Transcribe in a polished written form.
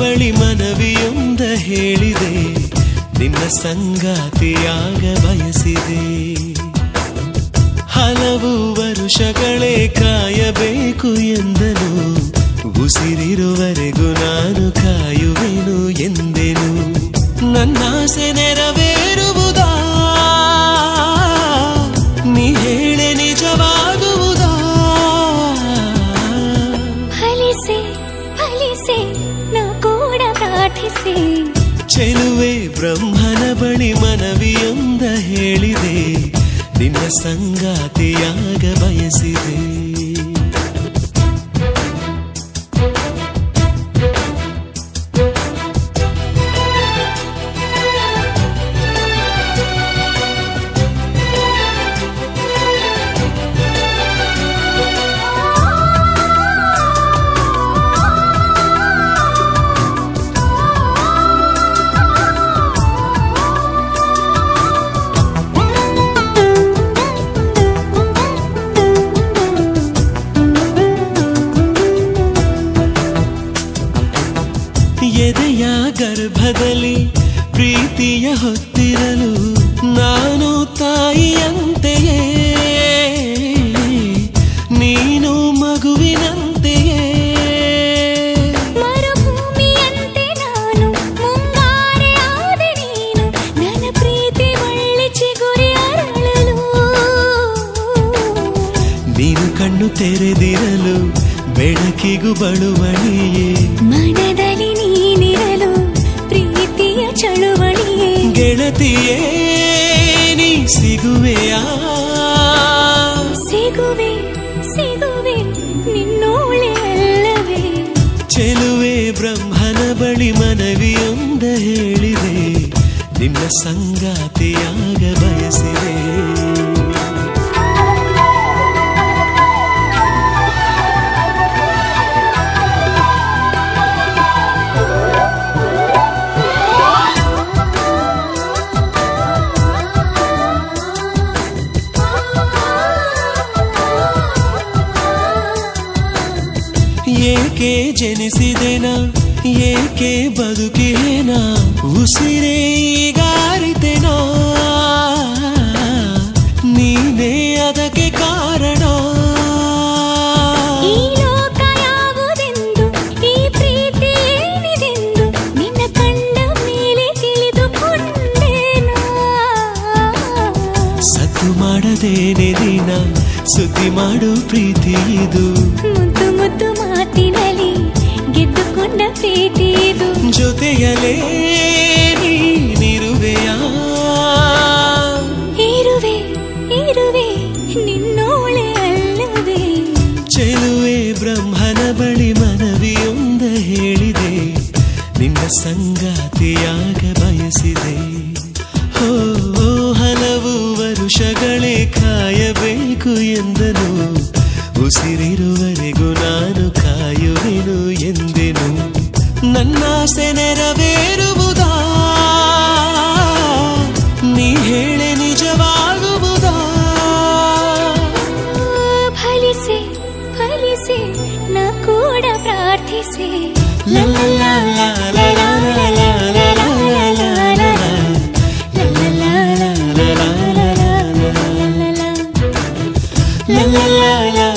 ಬಳಿ ಮನವಿಯೊಂದ ಹೇಳಿದೆ, ನಿನ್ನ ಸಂಗಾತಿಯಾಗ ಬಯಸಿದೆ. ಹಲವು ವರುಷಗಳೇ ಕಾಯಬೇಕು ಎಂದನು, ಉಸಿರಿರುವರೆಗೂ ನಾನು ಕಾಯುವೆನು ಎಂದೆನು. ನನ್ನಾಸೆ ನೆರವೇರುವುದಾ, ನೀ ಹೇಳೆ ನಿಜವಾಗುವುದಾ? ಫಲಿಸೆ ಫಲಿಸೆ ನಾ ಕೂಡ ಪ್ರಾರ್ಥಿಸೆ. ಚೆಲುವೆ ಬ್ರಹ್ಮನ ಬಳಿ ಮನವಿಯೊಂದ ಹೇಳಿದೆ, ನಿನ್ನ ಸಂಗಾತಿಯಾಗ ಬಯಸಿದೆ. ಎದೆಯ ಗರ್ಭದಲ್ಲಿ ಪ್ರೀತಿಯ ಹೊತ್ತಿರಲು ನಾನು ತಾಯಿಯಂತೆಯೇ, ನೀನು ಮಗುವಿನಂತೆಯೇ. ಮರುಭೂಮಿಯಂತೆ ನಾನು ಮುಂಗಾರೆ ಆದೆ ನೀನು, ನನ್ನ ಪ್ರೀತಿ ಒಳ್ಳೆ ಚಿಗುರಿ ಅರಳಲು. ನೀನು ಕಣ್ಣು ತೆರೆದಿರಲು ಬೆಳಕಿಗೂ ಬಳುವಳಿಯೇ, ಮನದಲ್ಲಿ ನೀನಿರಲು ಪ್ರೀತಿಯ ಚಳುವಳಿಯೇ. ಗೆಳತಿಯೇ ನೀ ಸಿಗುವೆಯಾ? ಸಿಗುವೆ ಸಿಗುವೆ ನಿನ್ನೋಳೆ ಅಲ್ಲವೇ? ಚೆಲುವೆ ಬ್ರಹ್ಮನ ಬಳಿ ಮನವಿಯೊಂದ ಹೇಳಿದೆ, ನಿನ್ನ ಸಂಗಾತಿಯಾಗ ಬಯಸಿದೆ. ಏಕೆ ಜನಿಸಿದೆನಾ, ಏಕೆ ಬದುಕೇನಾ, ಉಸಿರೇ ಈಗಾರಿತೆನಾ, ನೀನೇ ಅದಕ್ಕೆ ಕಾರಣ. ಈ ಲೋಕ ಯಾವುದೆಂದು, ಈ ಪ್ರೀತಿ ಏನಿದೆಂದು ನಿನ್ನ ಕಂಡ ಮೇಲೆ ತಿಳಿದುಕೊಂಡೇನಾ. ಸತ್ತು ಮಾಡದೇನೆ ದಿನ ಸುದ್ದಿ ಮಾಡು ಪ್ರೀತಿ ಇದು, ಮುದ್ದು ಮುದ್ದು ಮಾತಿನಲ್ಲಿ ಗೆದ್ದುಕೊಂಡ ಪ್ರೀತಿ ಇದು. ಜೊತೆಯಲೇ ನೀನಿರುವೆಯಾ? ಇರುವೆ ಇರುವೆ ನಿನ್ನೋಳೆ ಅಲ್ಲವೇ? ಚೆಲುವೆ ಬ್ರಹ್ಮನ ಬಳಿ ಮನವಿಯೊಂದ ಹೇಳಿದೆ, ನಿನ್ನ ಸಂಗಾತಿಯಾಗ ಬಯಸಿದೆ. ಹೋ ಹಲವು ವರುಷಗಳೇ ಕಾಯಬೇಕು ಎಂದನು, ಉಸಿರಿರುವರೆಗೂ ನಾನು ಕಾಯುವೆನು ಎಂದೆನು. ನನ್ನಾಸೆ ನೆರವೇರುವುದಾ, ನೀ ಹೇಳೆ ನಿಜವಾಗುವುದಾ? ಫಲಿಸೆ ಫಲಿಸೆ ನಾ ಕೂಡ ಪ್ರಾರ್ಥಿಸೆ. ಲಾ ಲಾ ಲಾ ಲಾ ಲಾ ಲಾ ಲಾ ಲಾ ಲಾ ಲಾ la la la la